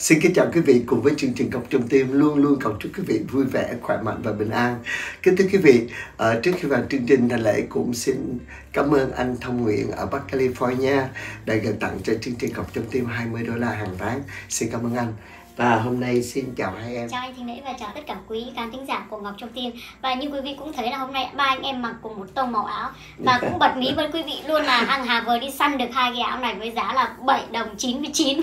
Xin kính chào quý vị cùng với chương trình Cọc Trong Tim luôn luôn cầu chúc quý vị vui vẻ, khỏe mạnh và bình an. Kính thưa quý vị, trước khi vào chương trình Thành Lễ cũng xin cảm ơn anh Thông Nguyện ở Bắc California đã gửi tặng cho chương trình Cọc Trong Tim $20 hàng tháng. Xin cảm ơn anh. Và hôm nay xin chào hai em. Chào anh Thành Lễ và chào tất cả quý khán thính giả của Ngọc Trong Tim. Và như quý vị cũng thấy là hôm nay ba anh em mặc cùng một tông màu áo. Và cũng bật mí với quý vị luôn là hàng Hà vừa đi săn được hai cái áo này với giá là 7 đồng 99.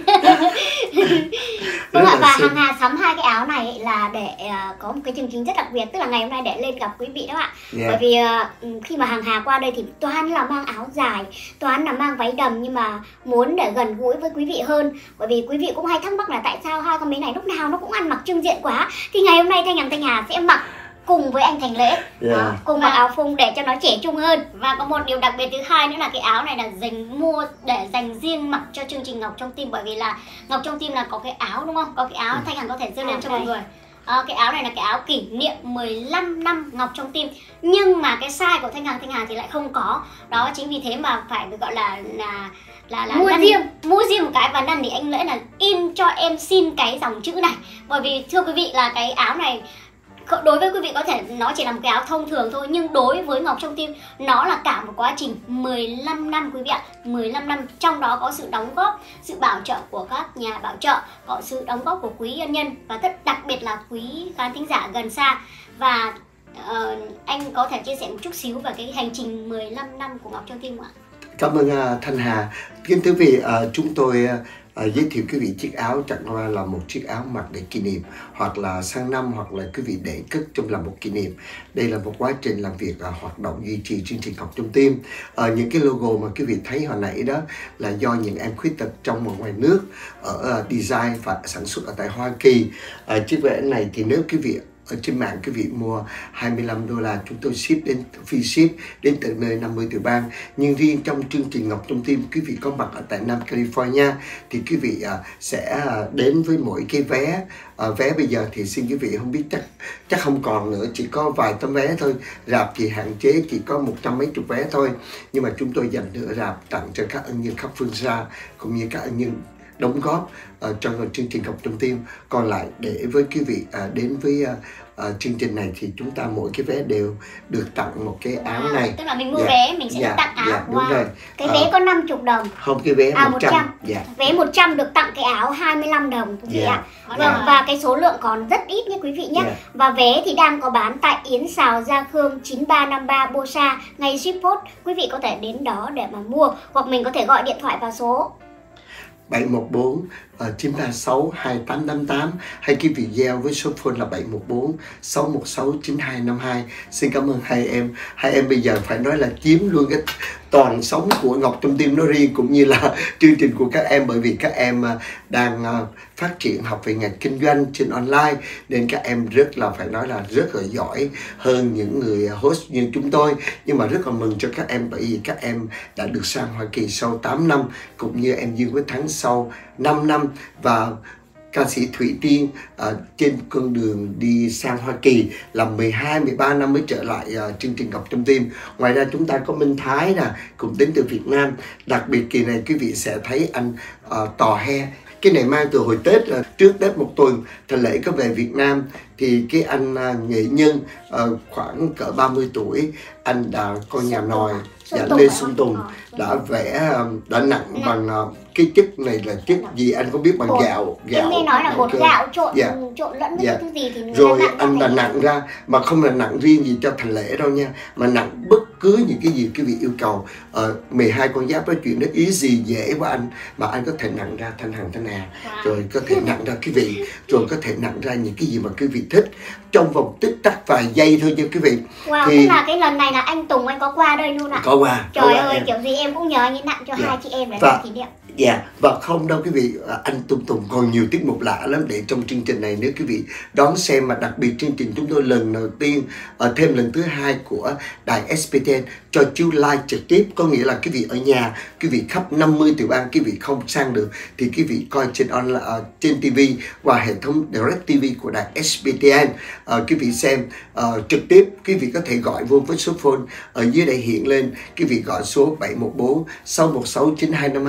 Vâng ạ, và hàng Hà sắm hai cái áo này là để có một cái chương trình rất đặc biệt, tức là ngày hôm nay để lên gặp quý vị đó ạ. Bởi vì khi mà hàng Hà qua đây thì toán là mang áo dài, toán là mang váy đầm, nhưng mà muốn để gần gũi với quý vị hơn. Bởi vì quý vị cũng hay thắc mắc là tại sao hai con bé này lúc nào nó cũng ăn mặc trưng diện quá. Thì ngày hôm nay Thanh Hà sẽ mặc cùng với anh Thành Lễ, cùng mặc áo phông để cho nó trẻ trung hơn. Và có một điều đặc biệt thứ hai nữa là cái áo này là mua để dành riêng mặc cho chương trình Ngọc Trong Tim. Bởi vì là Ngọc Trong Tim là có cái áo, đúng không? Có cái áo Thanh Hằng có thể giơ lên cho mọi người. Cái áo này là cái áo kỷ niệm 15 năm Ngọc Trong Tim. Nhưng mà cái size của Thanh Hằng thì lại không có. Đó, chính vì thế mà phải gọi là mua riêng một cái. Và năn để anh Lễ là in cho em xin cái dòng chữ này. Bởi vì thưa quý vị là cái áo này đối với quý vị có thể nó chỉ là một cái áo thông thường thôi, nhưng đối với Ngọc Trong Tim nó là cả một quá trình 15 năm quý vị ạ. 15 năm, trong đó có sự đóng góp, sự bảo trợ của các nhà bảo trợ, có sự đóng góp của quý ân nhân và đặc biệt là quý khán thính giả gần xa. Và anh có thể chia sẻ một chút xíu về cái hành trình 15 năm của Ngọc Trong Tim không ạ? Cảm ơn Thanh Hà. Kính thưa quý vị, chúng tôi giới thiệu quý vị chiếc áo chẳng qua là một chiếc áo mặc để kỷ niệm, hoặc là sang năm, hoặc là quý vị để cất trong làm một kỷ niệm. Đây là một quá trình làm việc hoạt động duy trì chương trình Ngọc Trong Tim. Những cái logo mà quý vị thấy hồi nãy đó là do những em khuyết tật trong và ngoài nước ở design và sản xuất ở tại Hoa Kỳ. Chiếc váy này thì nếu quý vị ở trên mạng quý vị mua $25, chúng tôi ship đến free ship đến tận nơi 50 tiểu bang. Nhưng riêng trong chương trình Ngọc Trong Tim, quý vị có mặt ở tại Nam California thì quý vị sẽ đến với mỗi cái vé. Vé bây giờ thì xin quý vị không biết, chắc không còn nữa, chỉ có vài tấm vé thôi. Rạp thì hạn chế chỉ có 100 mấy chục vé thôi. Nhưng mà chúng tôi dành nửa rạp tặng cho các ân nhân khắp phương xa, cũng như các ân nhân đóng góp trong chương trình Ngọc Trong Tim. Còn lại để với quý vị đến với chương trình này thì chúng ta mỗi cái vé đều được tặng một cái áo này. Tức là mình mua vé mình sẽ được tặng áo. Đúng rồi. Cái vé có 50 đồng. Không, cái vé 100. Vé 100 được tặng cái áo 25 đồng quý vị ạ. Và cái số lượng còn rất ít nhé quý vị nhé. Và vé thì đang có bán tại Yến Xào, Gia Khương 9353 Bosa, ngay Shippost. Quý vị có thể đến đó để mà mua, hoặc mình có thể gọi điện thoại vào số 714 936 2888, hay quý vị gieo với số phone là 714 616 9252. Xin cảm ơn hai em. Hai em bây giờ phải nói là chiếm luôn cái toàn sống của Ngọc Trong Tim nói riêng, cũng như là chương trình của các em. Bởi vì các em đang phát triển học về ngành kinh doanh trên online, nên các em rất là phải nói là rất là giỏi hơn những người host như chúng tôi. Nhưng mà rất là mừng cho các em, bởi vì các em đã được sang Hoa Kỳ sau 8 năm, cũng như em Dương Quyết Thắng sau 5 năm. Và ca sĩ Thủy Tiên trên con đường đi sang Hoa Kỳ là 12-13 năm mới trở lại chương trình Ngọc Trong Tim. Ngoài ra chúng ta có Minh Thái cũng đến từ Việt Nam. Đặc biệt kỳ này quý vị sẽ thấy anh Tò He. Cái này mang từ hồi Tết, là trước Tết một tuần Thành Lễ có về Việt Nam thì cái anh nghệ nhân khoảng cỡ 30 tuổi, anh đã có nhà nòi Lê Xuân Tùng đã vẽ, đã nặng bằng cái chất này là chất gì anh có biết, bằng gạo. Em nghe nói là bột gạo trộn lẫn với thứ gì thì rồi anh là nặng ra, mà không là nặng riêng gì cho Thành Lễ đâu nha, mà nặng bất cứ những cái gì quý vị yêu cầu. 12 con giáp nói chuyện đó easy, dễ của anh, mà anh có thể nặng ra Thanh Hằng, Thanh Hà, rồi có thể nặng ra quý vị, rồi có thể nặng ra những cái gì mà quý vị thích trong vòng tích tắc vài giây thôi nha quý vị. Thì tức là cái lần này là anh Tùng anh có qua đây luôn ạ? Có qua. Trời ơi, kiểu gì em cũng nhờ anh ấy nặng cho hai chị em để làm kỷ niệm. Và không đâu quý vị, anh Tùng còn nhiều tiết mục lạ lắm để trong chương trình này nếu quý vị đón xem. Mà đặc biệt chương trình chúng tôi lần đầu tiên, thêm lần thứ hai của đài SPTN cho chiếu live trực tiếp, có nghĩa là quý vị ở nhà, quý vị khắp 50 tiểu bang quý vị không sang được thì quý vị coi trên online, trên TV qua hệ thống Direct TV của đài SPTN. Quý vị xem trực tiếp, quý vị có thể gọi vô với số phone ở dưới đây hiện lên, quý vị gọi số 714 616 9252,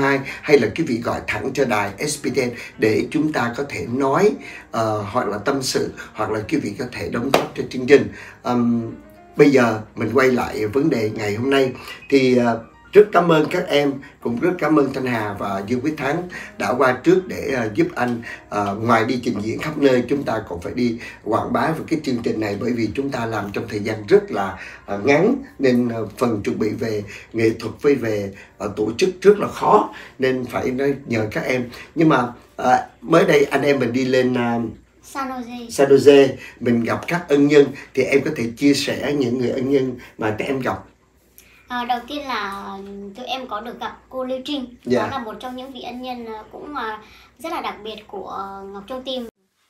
hay là quý vị gọi thẳng cho đài SBTN để chúng ta có thể nói hoặc là tâm sự, hoặc là quý vị có thể đóng góp cho chương trình. Bây giờ mình quay lại vấn đề ngày hôm nay. Thì rất cảm ơn các em, cũng rất cảm ơn Thanh Hà và Dương Quyết Thắng đã qua trước để giúp anh. Ngoài đi trình diễn khắp nơi, chúng ta còn phải đi quảng bá về cái chương trình này, bởi vì chúng ta làm trong thời gian rất là ngắn, nên phần chuẩn bị về nghệ thuật với về tổ chức rất là khó, nên phải nhờ các em. Nhưng mà mới đây anh em mình đi lên San Jose, mình gặp các ân nhân, thì em có thể chia sẻ những người ân nhân mà các em gặp. Đầu tiên là tụi em có được gặp cô Lưu Trinh. Đó là một trong những vị ân nhân cũng rất là đặc biệt của Ngọc Trong Tim.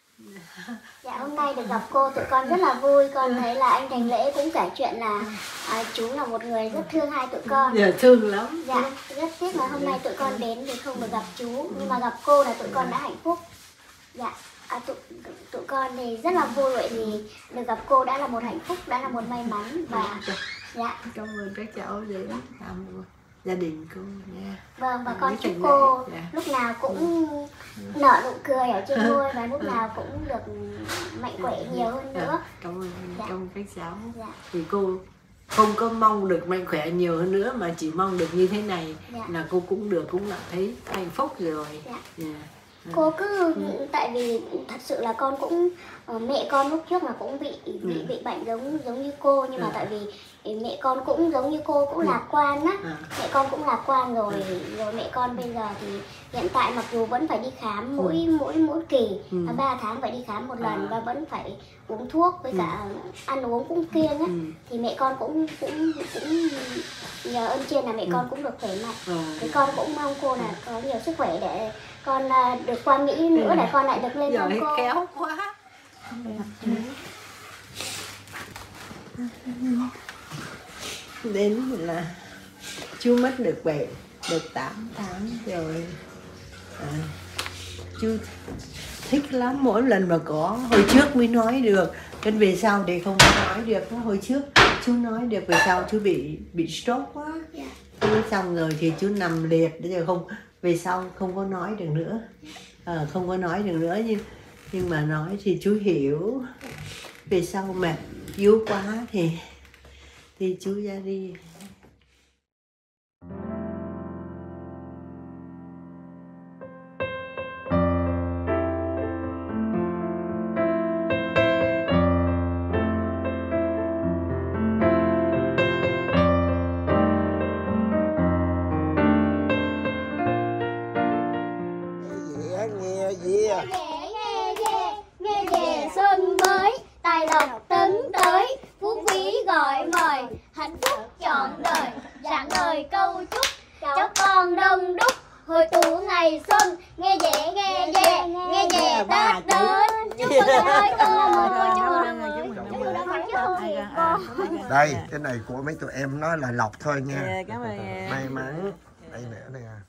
Dạ, hôm nay được gặp cô, tụi con rất là vui. Con thấy là anh Thành Lễ cũng kể chuyện là chú là một người rất thương hai tụi con. Dạ, thương lắm. Dạ, rất tiếc là hôm nay tụi con đến thì không được gặp chú, nhưng mà gặp cô là tụi con đã hạnh phúc. Dạ, tụi con thì rất là vui, vậy thì được gặp cô đã là một hạnh phúc, đã là một may mắn. Và dạ, cảm ơn các cháu đến thăm gia đình cô nha. Vâng, và con chúc cô lúc nào cũng nở nụ cười ở trên môi, và lúc nào cũng được mạnh khỏe nhiều hơn nữa. Cảm ơn các cháu. Thì cô không có mong được mạnh khỏe nhiều hơn nữa, mà chỉ mong được như thế này là cô cũng được, cũng là thấy hạnh phúc rồi. Cô cứ tại vì thật sự là con cũng mẹ con lúc trước là cũng bị bệnh giống như cô, nhưng mà tại vì mẹ con cũng giống như cô, cũng lạc quan á. Mẹ con cũng lạc quan rồi mẹ con bây giờ thì hiện tại mặc dù vẫn phải đi khám mỗi kỳ 3 tháng phải đi khám một lần, và vẫn phải uống thuốc với cả ăn uống cũng kiêng á. Thì mẹ con cũng nhờ ơn trên là mẹ con cũng được khỏe mạnh. Thì con cũng mong cô là có nhiều sức khỏe để con được qua Mỹ nữa, để con lại được lên thăm cô. Khéo quá. Đến là chú mất được 8 tháng rồi. Chú thích lắm, mỗi lần mà có, hồi trước mới nói được, còn về sau thì không nói được. Hồi trước chú nói được, về sau chú bị stroke quá. Xong rồi thì chú nằm liệt, rồi không, về sau không có nói được nữa. Không có nói được nữa, nhưng mà nói thì chú hiểu. Về sau mà yếu quá thì chú ra đi. Nghe về xuân mới, tài lộc tấn tới, phú quý gọi mời, hạnh phúc trọn đời. Rạng ngời câu chúc cháu con đông đúc, hồi tụ ngày xuân. Nghe về Tết đến. Chúc mừng ơi cô, chúc mừng đã khỏe cô. Đây, cái này của mấy tụi em nói là lộc thôi nha. Cảm ơn em. May mắn. Đây nữa đây à.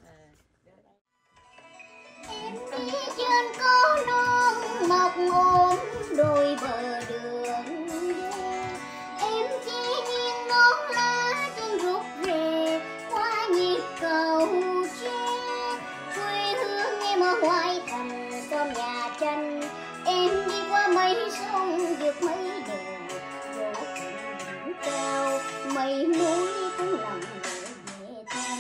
Em đi trên con đường mọc ôm đôi bờ đường, em chỉ nghiêng ngón lá trên rút rè qua nhịp cầu tre. Quê hương em ở Hoài Thành xóm nhà tranh, em đi qua mấy sông vượt mấy đèo, vô cùng cao mây muối cũng lòng về thăm.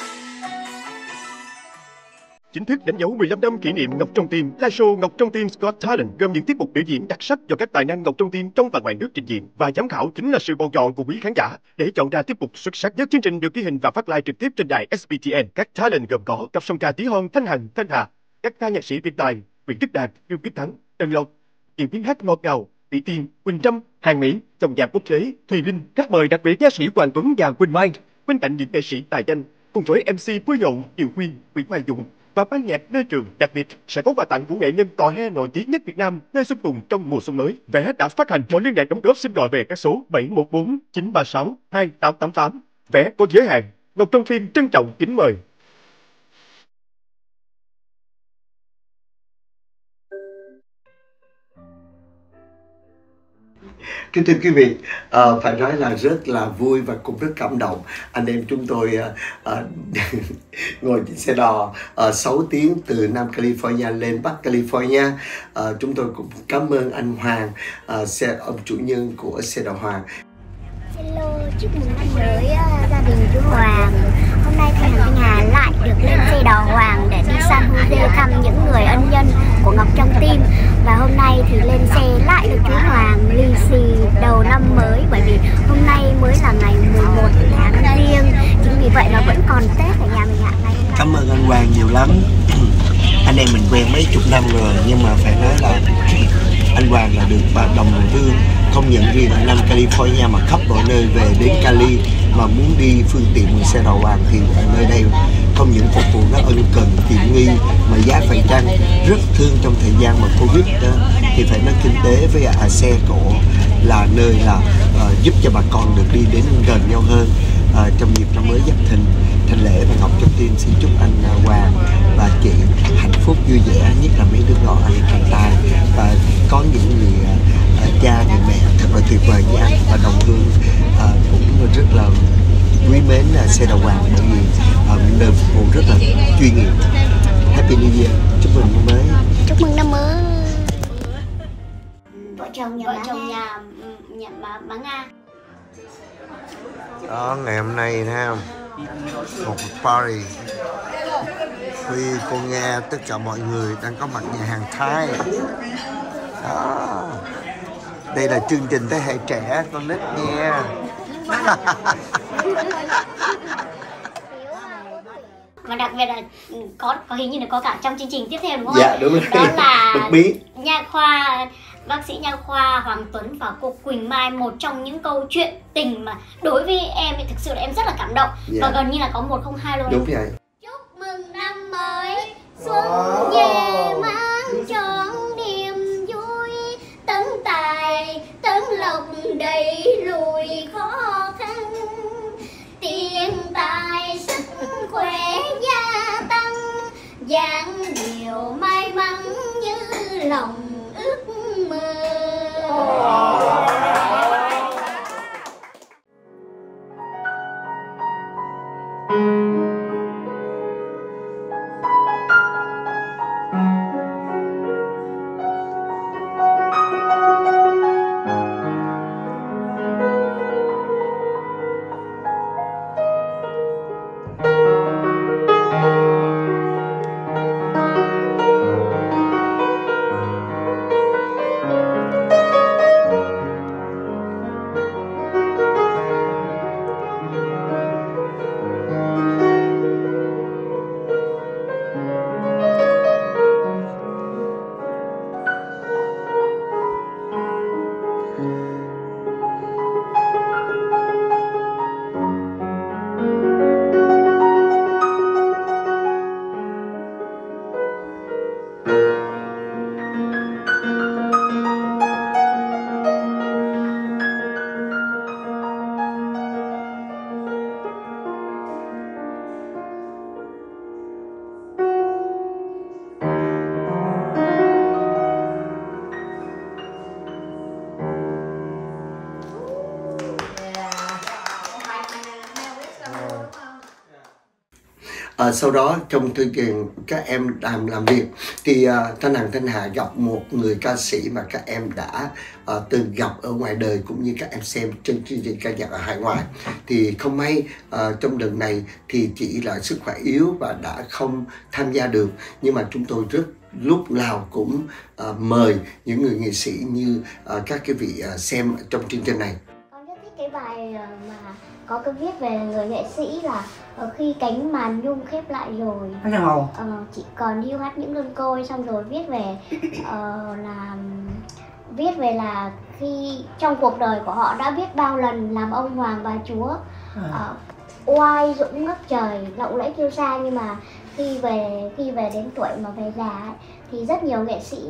Chính thức đánh dấu 15 năm kỷ niệm Ngọc Trong Tim, live show Ngọc Trong Tim Got Talent gồm những tiết mục biểu diễn đặc sắc do các tài năng Ngọc Trong Tim trong và ngoài nước trình diễn, và giám khảo chính là sự bầu chọn của quý khán giả để chọn ra tiết mục xuất sắc nhất. Chương trình được ghi hình và phát live trực tiếp trên đài SBTN. Các talent gồm có cặp song ca Tí Hon, Thanh Hằng, Thanh Hà, các ca nhạc sĩ Việt Tài, Nguyễn Đức Đạt, Dương Quyết Thắng, Trần Lộc, diễn tiếng hát ngọt ngào, Tỷ Tiên, Quỳnh Trâm, Hàng Mỹ, dòng nhạc quốc tế, Thùy Linh. Các mời đặc biệt ca sĩ Hoàng Tuấn và Quỳnh Mai, bên cạnh những nghệ sĩ tài danh cùng với MC Vui Nhộn, Kiều Quyên, Nguyễn Mai Dũng và ban nhạc nơi trường. Đặc biệt sẽ có quà tặng của nghệ nhân cò he nổi tiếng nhất Việt Nam nơi xuân cùng trong mùa xuân mới. Vé đã phát hành, mọi liên lạc đóng góp xin gọi về các số 714 936 2888. Vé có giới hạn. Ngọc Trong Tim trân trọng kính mời. Kính thưa quý vị, phải nói là rất là vui và cũng rất cảm động. Anh em chúng tôi ngồi trên xe đò 6 tiếng từ Nam California lên Bắc California. Chúng tôi cũng cảm ơn anh Hoàng, ông chủ nhân của xe đò Hoàng. Hello, chúc mừng năm mới gia đình chú Hoàng. Hôm nay thì Thanh Hà lại được lên xe đò Hoàng để đi San Jose thăm những người ân nhân của Ngọc Trong Tim. Và hôm nay thì lên xe lại được chú Hoàng lì xì đầu năm mới, bởi vì hôm nay mới là ngày 11 tháng Giêng. Chính vì vậy nó vẫn còn Tết ở nhà mình ạ. Cảm ơn anh Hoàng nhiều lắm. Anh em mình quen mấy chục năm rồi, nhưng mà phải nói là anh Hoàng là được bà đồng hương không nhận riêng ở Nam California mà khắp mọi nơi về đến Cali mà muốn đi phương tiện bằng xe đò Hoàng thì ở nơi đây không những phục vụ rất ân cần, tiện nghi mà giá phải chăng rất thương. Trong thời gian mà Covid đó, thì phải nói kinh tế với xe cổ là nơi là giúp cho bà con được đi đến gần nhau hơn. Trong dịp năm mới Giáp Thìn, Thanh Lễ và Ngọc Trong Tim xin chúc anh Hoàng và chị hạnh phúc vui vẻ, nhất là mấy đứa nhỏ anh con tài, và có những người cha, người mẹ thật là tuyệt vời như anh và đồng hương cũng rất là quý mến xe đò Hoàng, bởi vì nơi phục vụ rất là chuyên nghiệp. Happy New Year, chúc mừng năm mới. Chúc mừng năm mới. Vợ chồng nhà má Nga. Đó, ngày hôm nay thấy không? Một party. Huy, cô Nga, tất cả mọi người đang có mặt nhà hàng Thái. Đó. Đây là chương trình thế hệ trẻ, con nít nha. Và đặc biệt là có hình như là có cả trong chương trình tiếp theo đúng không? Dạ đúng rồi. Đó là Bật mí. bác sĩ nha khoa Hoàng Tuấn và cô Quỳnh Mai, một trong những câu chuyện tình mà đối với em thì thực sự là em rất là cảm động. Và gần như là có 1 không 2 luôn. Đúng vậy. Chúc mừng năm mới xuân về mang trọn niềm vui, tấn tài tấn lộc đẩy lùi khó khăn, tiền tài sức khỏe gia tăng, dáng điều may mắn như lòng ước mơ. Sau đó trong thời gian các em làm việc thì Thanh Hà gặp một người ca sĩ mà các em đã từng gặp ở ngoài đời, cũng như các em xem trên chương trình ca nhạc ở hải ngoại. Thì không may trong đợt này thì chỉ là sức khỏe yếu và đã không tham gia được, nhưng mà chúng tôi lúc nào cũng mời những người nghệ sĩ như các cái vị xem trong chương trình này. Con rất thích cái bài mà có cái viết về người nghệ sĩ là khi cánh màn nhung khép lại rồi, chị còn điêu hát những đơn côi, xong rồi viết về là khi trong cuộc đời của họ đã biết bao lần làm ông hoàng bà chúa, oai dũng ngất trời, lộng lẫy kiêu sa, nhưng mà khi về đến tuổi mà về già ấy, thì rất nhiều nghệ sĩ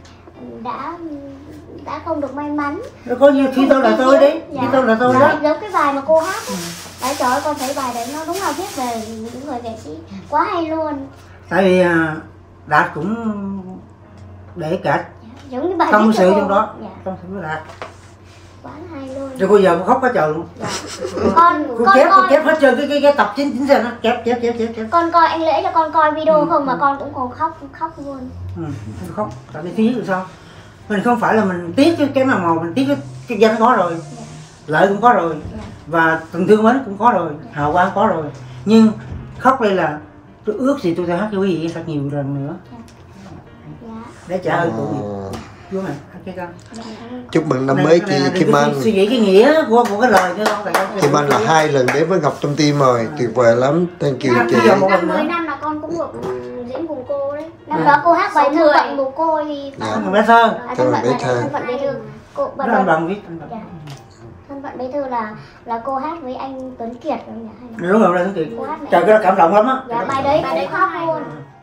đã không được may mắn. Có như khi tôi là tôi đấy, khi tôi là tôi đó. Giống cái bài mà cô hát ấy. Đấy, trời ơi, con thấy bài đấy nó đúng là viết về những người nghệ sĩ quá hay luôn. Tại vì Đạt cũng để cả giống như bài tâm sự trong cô. đó, tâm sự với Đạt. quá hay luôn. Rồi bây giờ con khóc quá trời luôn. Con kép hết trơn cái tập 9 giờ nó kép. Con coi anh Lễ cho con coi video không mà con cũng còn khóc luôn. Khóc, tại vì tiếc rồi sao? Mình không phải là mình tiếc cái nào mà mình tiếc cái danh có rồi, lợi cũng có rồi, và tình thương mến cũng có rồi, hào quang có rồi. Nhưng khóc đây là tôi ước gì tôi sẽ hát cho quý vị thật nhiều lần nữa để trả ơn cụ. Chú này, cái con. Chúc mừng năm mới chị Kim Anh. Suy nghĩ cái nghĩa của cái lời nữa không? Kim Anh là 2 lần đến với Ngọc Trong Tim rồi, tuyệt vời lắm. Thank you chị. Năm 10 năm là con cũng được diễn cùng cô đấy. Năm đó cô hát bài thơ Phận Bồ Cô thì thân bé thơ. Thân phận bé thơ. Cô Anh bằng viết. Thân phận bé thơ là cô hát với anh Tuấn Kiệt rồi nhỉ? Đúng rồi, Tuấn Kiệt. Trời, cái đó cảm động lắm á. Dạ, bài đấy khóc luôn.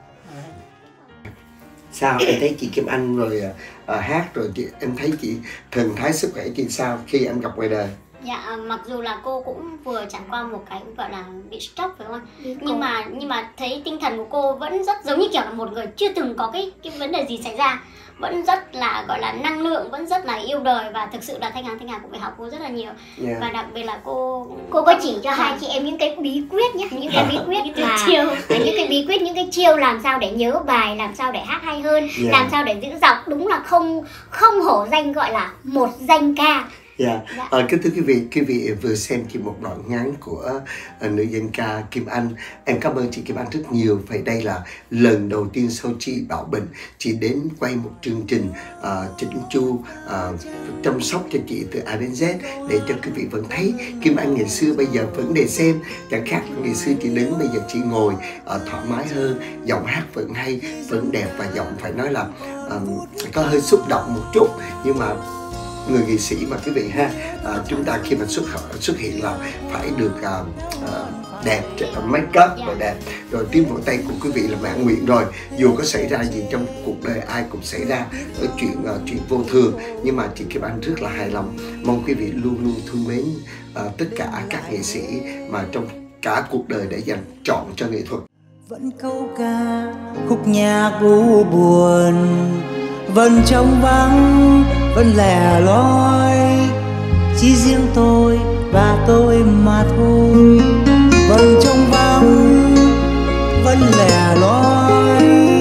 Sao em thấy chị Kim Anh rồi hát rồi em thấy chị thần thái sức khỏe chị sao khi em gặp ngoài đời? Dạ, mặc dù là cô cũng vừa trải qua một cái cũng gọi là bị stroke phải không anh? Nhưng mà thấy tinh thần của cô vẫn rất giống như kiểu là một người chưa từng có cái vấn đề gì xảy ra, vẫn rất là gọi là năng lượng, vẫn rất là yêu đời, và thực sự là Thanh Hằng cũng phải học cô rất là nhiều. Và đặc biệt là cô có chỉ cho hai chị em những cái bí quyết nhé, những cái bí quyết là những cái bí quyết, những cái chiêu làm sao để nhớ bài, làm sao để hát hay hơn, làm sao để giữ giọng đúng là không hổ danh gọi là một danh ca. Kính thưa quý vị vừa xem chỉ một đoạn ngắn của nữ danh ca Kim Anh. Em cảm ơn chị Kim Anh rất nhiều. Vậy đây là lần đầu tiên sau chị Bảo Bình, chị đến quay một chương trình chỉnh chu, chăm sóc cho chị từ A đến Z, để cho quý vị vẫn thấy Kim Anh ngày xưa bây giờ vẫn để xem, chẳng khác ngày xưa chị đứng, bây giờ chị ngồi thoải mái hơn, giọng hát vẫn hay, vẫn đẹp, và giọng phải nói là có hơi xúc động một chút, nhưng mà người nghệ sĩ mà quý vị ha, chúng ta khi mà xuất hiện là phải được đẹp, make up rồi đẹp, rồi tiếng vỗ tay của quý vị là mãn nguyện rồi. Dù có xảy ra gì trong cuộc đời ai cũng xảy ra ở chuyện vô thường, nhưng mà chị Kim Anh rất là hài lòng. Mong quý vị luôn luôn thương mến tất cả các nghệ sĩ mà trong cả cuộc đời để dành chọn cho nghệ thuật. Vẫn câu ca khúc nhạc u buồn, vẫn trống vắng, vẫn lẻ loi, chỉ riêng tôi và tôi mà thôi. Vẫn trống vắng, vẫn lẻ loi,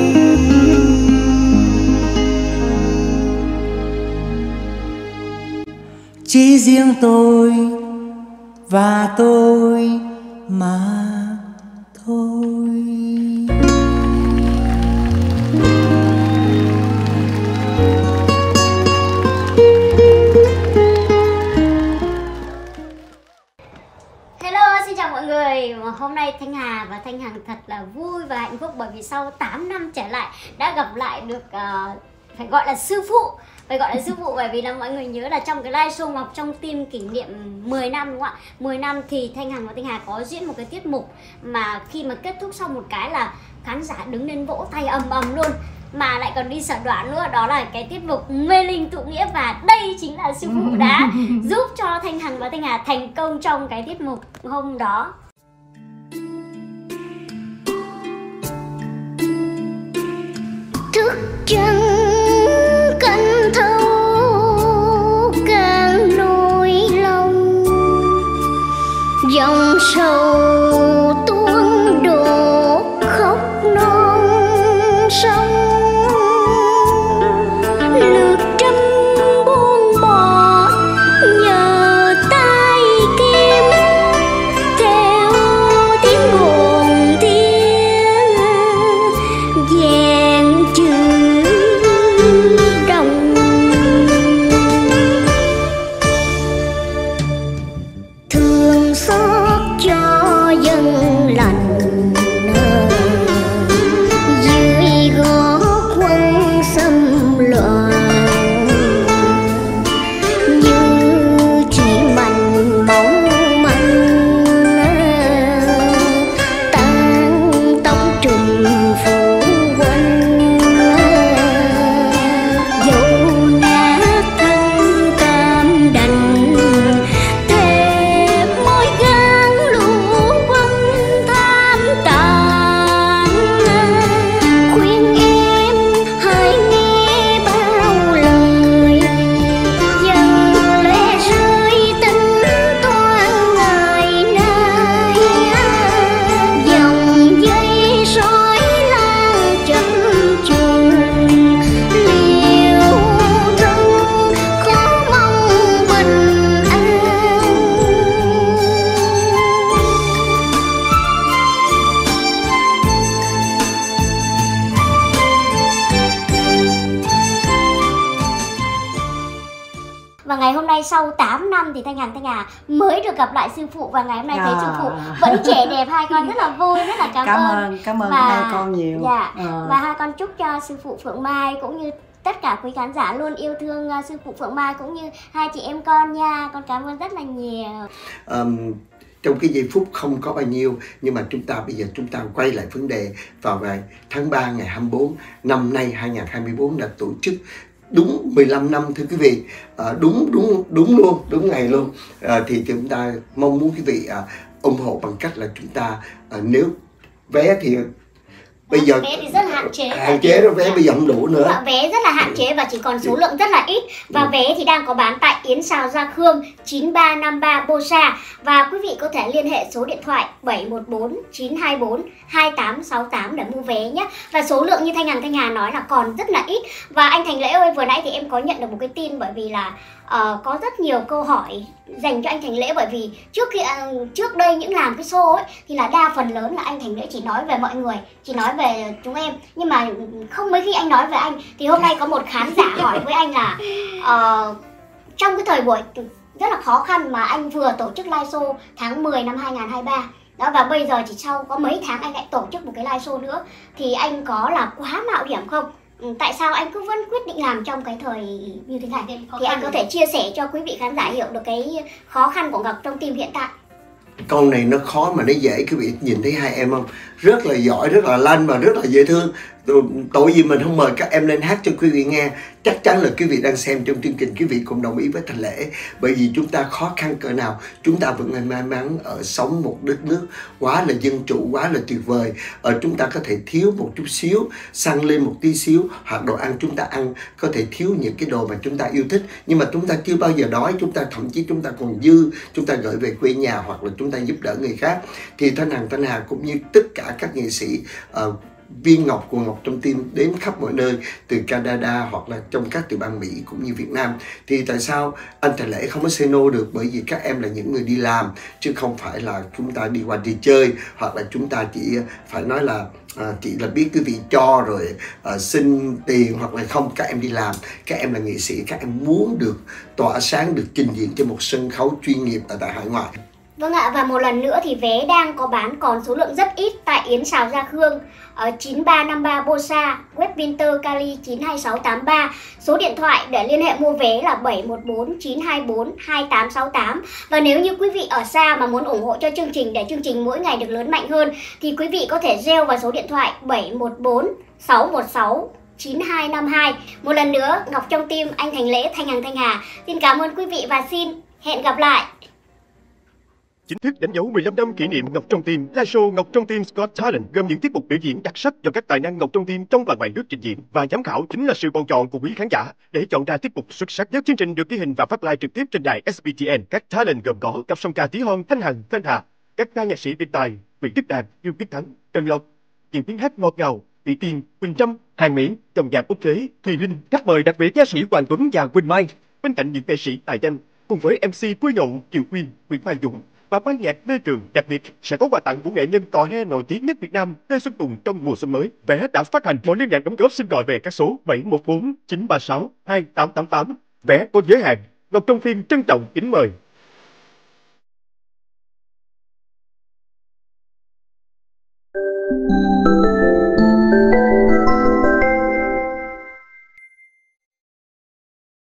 chỉ riêng tôi và tôi mà thôi. Hôm nay Thanh Hà và Thanh Hằng thật là vui và hạnh phúc, bởi vì sau 8 năm trở lại đã gặp lại được phải gọi là sư phụ. Bởi vì là mọi người nhớ là trong cái live show Ngọc Trong Tim kỷ niệm 10 năm đúng không ạ? 10 năm thì Thanh Hằng và Thanh Hà có diễn một cái tiết mục mà khi mà kết thúc xong một cái là khán giả đứng lên vỗ tay ầm ầm luôn, mà lại còn đi sở đoán nữa, đó là cái tiết mục Mê Linh Tụ Nghĩa. Và đây chính là sư phụ đã giúp cho Thanh Hằng và Thanh Hà thành công trong cái tiết mục hôm đó. Thức trăng canh thâu càng nỗi lòng, dòng sầu tuôn đổ khóc non sông. Lược trăm buông bỏ nhờ tay kim, theo tiếng buồn tiếng vẹn chữ Và ngày hôm nay sau 8 năm thì Thanh Hà mới được gặp lại sư phụ, và ngày hôm nay thấy sư phụ vẫn trẻ đẹp, hai con rất là vui, rất là cảm ơn. Cảm ơn và, hai con nhiều. Dạ, và hai con chúc cho sư phụ Phượng Mai cũng như tất cả quý khán giả luôn yêu thương sư phụ Phượng Mai cũng như hai chị em con nha. Con cảm ơn rất là nhiều. Trong cái giây phút không có bao nhiêu, nhưng mà bây giờ chúng ta quay lại vấn đề. Vào ngày tháng 3 ngày 24 năm nay 2024 đã tổ chức đúng 15 năm thưa quý vị, đúng luôn, đúng ngày luôn. Thì chúng ta mong muốn quý vị ủng hộ bằng cách là chúng ta nếu vé thì bây giờ vé thì rất là hạn chế rồi, vé bây giờ không đủ nữa. Vé rất là hạn chế và chỉ còn số lượng rất là ít. Và vé thì đang có bán tại Yến Xào Gia Khương 9353 Bosa. Và quý vị có thể liên hệ số điện thoại 714 924 2868 để mua vé nhé. Và số lượng như Thanh Hà nói là còn rất là ít. Và anh Thành Lễ ơi, vừa nãy thì em có nhận được một cái tin, bởi vì là có rất nhiều câu hỏi dành cho anh Thành Lễ, bởi vì trước đây những làm cái show ấy thì là đa phần lớn là anh Thành Lễ chỉ nói về mọi người, chỉ nói về chúng em, nhưng mà không mấy khi anh nói về anh. Thì hôm nay có một khán giả hỏi với anh là trong cái thời buổi rất là khó khăn mà anh vừa tổ chức live show tháng 10 năm 2023 đó, và bây giờ chỉ sau có mấy tháng anh lại tổ chức một cái live show nữa, thì anh có là quá mạo hiểm không? Tại sao anh cứ vẫn quyết định làm trong cái thời như thế này? Thì anh có thể chia sẻ cho quý vị khán giả hiểu được cái khó khăn của Ngọc Trong Tim hiện tại. Câu này nó khó mà nó dễ, quý vị nhìn thấy hai em không? Rất là giỏi, rất là lanh và rất là dễ thương. Tội gì mình không mời các em lên hát cho quý vị nghe. Chắc chắn là quý vị đang xem trong chương trình, quý vị cũng đồng ý với Thành Lễ. Bởi vì chúng ta khó khăn cỡ nào, chúng ta vẫn may mắn ở sống một đất nước quá là dân chủ, quá là tuyệt vời. Chúng ta có thể thiếu một chút xíu, xăng lên một tí xíu, hoặc đồ ăn chúng ta ăn có thể thiếu những cái đồ mà chúng ta yêu thích, nhưng mà chúng ta chưa bao giờ đói. Chúng ta thậm chí chúng ta còn dư, chúng ta gửi về quê nhà hoặc là chúng ta giúp đỡ người khác. Thì Thanh Hà cũng như tất cả các nghệ sĩ viên ngọc của Ngọc Trong Tim đến khắp mọi nơi, từ Canada hoặc là trong các tiểu bang Mỹ cũng như Việt Nam. Thì tại sao anh Thành Lễ không có say no được? Bởi vì các em là những người đi làm, chứ không phải là chúng ta đi qua đi chơi, hoặc là chúng ta chỉ phải nói là chỉ là biết quý vị cho rồi xin tiền, hoặc là không. Các em đi làm, các em là nghệ sĩ, các em muốn được tỏa sáng, được trình diễn trên một sân khấu chuyên nghiệp ở tại hải ngoại. Vâng ạ, và một lần nữa thì vé đang có bán còn số lượng rất ít tại Yến Xào Gia Khương ở 9353 Bosa, web Winter Cali 92683. Số điện thoại để liên hệ mua vé là 714 924 2868. Và nếu như quý vị ở xa mà muốn ủng hộ cho chương trình để chương trình mỗi ngày được lớn mạnh hơn, thì quý vị có thể reo vào số điện thoại 714 616 9252. Một lần nữa, Ngọc Trong Tim, anh Thành Lễ, Thanh Hà xin cảm ơn quý vị và xin hẹn gặp lại. Chính thức đánh dấu 15 năm kỷ niệm Ngọc Trong Tim, live show Ngọc Trong Tim Got Talent gồm những tiết mục biểu diễn đặc sắc do các tài năng Ngọc Trong Tim trong và ngoài nước trình diễn, và giám khảo chính là sự bầu chọn của quý khán giả để chọn ra tiết mục xuất sắc nhất. Chương trình được ghi hình và phát live trực tiếp trên đài SBTN. Các talent gồm có cặp song ca Tí Hon, Thanh Hằng, Thanh Hà, các ca nhạc sĩ biệt tài Nguyễn Đức Đạt, Dương Viết Thắng, Trần Lộc, những tiếng hát ngọt ngào, Tỷ Tiên, Quỳnh Trâm, Hàng Mỹ, dòng nhạc quốc tế Thùy Linh. Khách mời đặc biệt ca sĩ Hoàng Tuấn và Quỳnh Mai. Bên cạnh những nghệ sĩ tài danh cùng với MC Vui Nhộn, Kiều Quyên, Nguyễn Mai Dũng và ban nhạc Lê Trường, đặc biệt sẽ có quà tặng của nghệ nhân tò he nổi tiếng nhất Việt Nam Lê Xuân Tùng trong mùa xuân mới. Vé đã phát hành, mọi liên lạc đóng góp xin gọi về các số 714 936 2888. Vé có giới hạn. Ngọc Trong Tim trân trọng kính mời.